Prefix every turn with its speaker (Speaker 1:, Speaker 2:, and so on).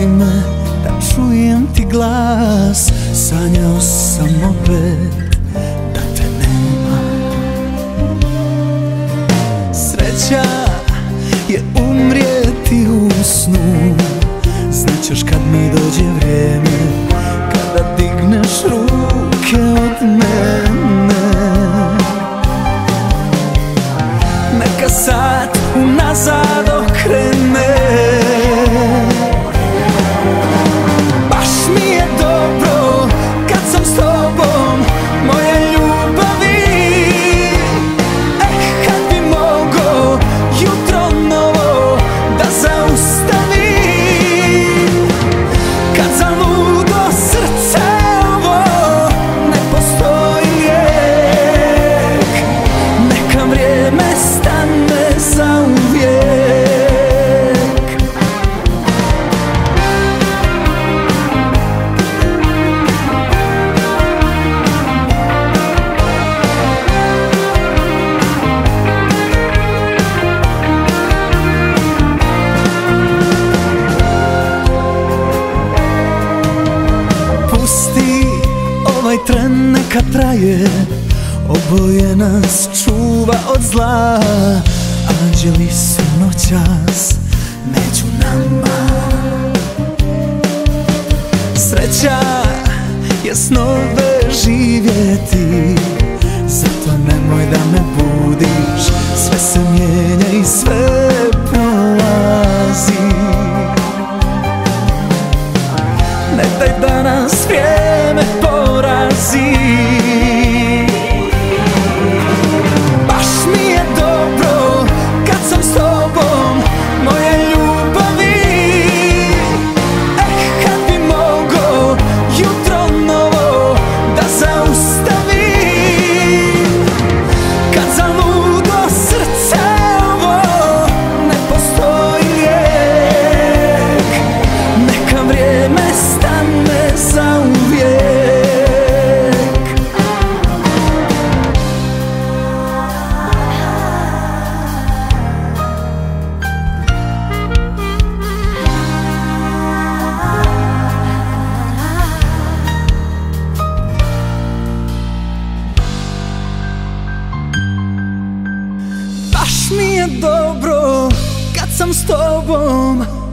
Speaker 1: me da čujem ti glas. Sanjao sam opet da te nema. Sreća je umrijeti u snu. Znaćeš kad mi dođe vrijeme, kada digneš ruke od mene. Neka sat unazad okrene. Baš mi je dobro kad sam s tobom, moje ljubavi. Kad bi mogo jutro novo da zaustavim, kad zaludo srce ovo ne postoji lijek. Neka vrijeme stane zauvijek. Pusti ovaj tren neka traje, oboje nas čuva od zla. Anđeli su noćas među nama. Sreća je snove živjeti, zato nemoj da me budiš. Sve se mijenja i sve prolazi. Ne daj da nas vrijeme porazi. Baš mi je dobro kad sam s tobom, moje ljubavi. Kad bi mogo jutro novo da zaustavim, kad zaludo srce ovo ne postoji lijek. Neka vrijeme stane zauvijek. Baš mi je dobro kad sam s tobom,